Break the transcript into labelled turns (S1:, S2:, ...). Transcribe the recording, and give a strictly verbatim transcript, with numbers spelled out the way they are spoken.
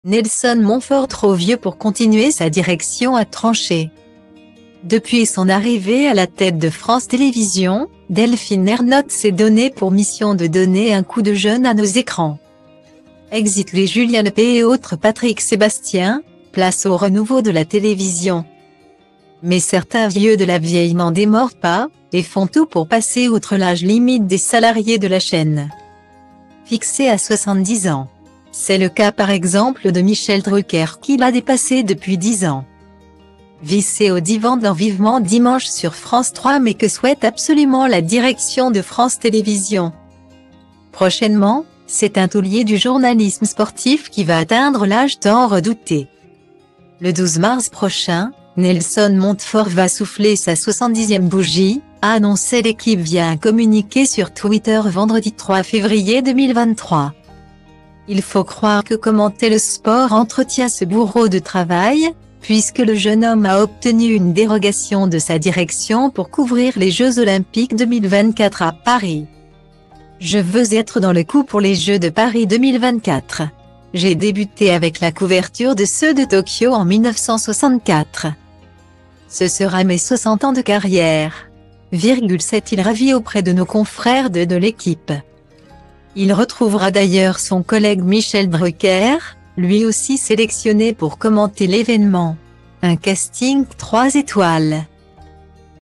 S1: Nelson Montfort trop vieux pour continuer sa direction a tranché. Depuis son arrivée à la tête de France Télévisions, Delphine Ernotte s'est donné pour mission de donner un coup de jeune à nos écrans. Exit les Julien Lepers et autres Patrick Sébastien, place au renouveau de la télévision. Mais certains vieux de la vieille n'en démordent pas, et font tout pour passer outre l'âge limite des salariés de la chaîne. Fixé à soixante-dix ans. C'est le cas par exemple de Michel Drucker qui l'a dépassé depuis dix ans. Vissé au divan dans Vivement Dimanche sur France trois mais que souhaite absolument la direction de France Télévisions. Prochainement, c'est un taulier du journalisme sportif qui va atteindre l'âge tant redouté. Le douze mars prochain, Nelson Montfort va souffler sa soixante-dixième bougie, a annoncé l'équipe via un communiqué sur Twitter vendredi trois février deux mille vingt-trois. Il faut croire que commenter le sport entretient ce bourreau de travail, puisque le jeune homme a obtenu une dérogation de sa direction pour couvrir les Jeux Olympiques deux mille vingt-quatre à Paris. Je veux être dans le coup pour les Jeux de Paris deux mille vingt-quatre. J'ai débuté avec la couverture de ceux de Tokyo en mille neuf cent soixante-quatre. Ce sera mes soixante ans de carrière. Virgule s'est-il ravi auprès de nos confrères de, de l'équipe. Il retrouvera d'ailleurs son collègue Michel Drucker, lui aussi sélectionné pour commenter l'événement. Un casting trois étoiles.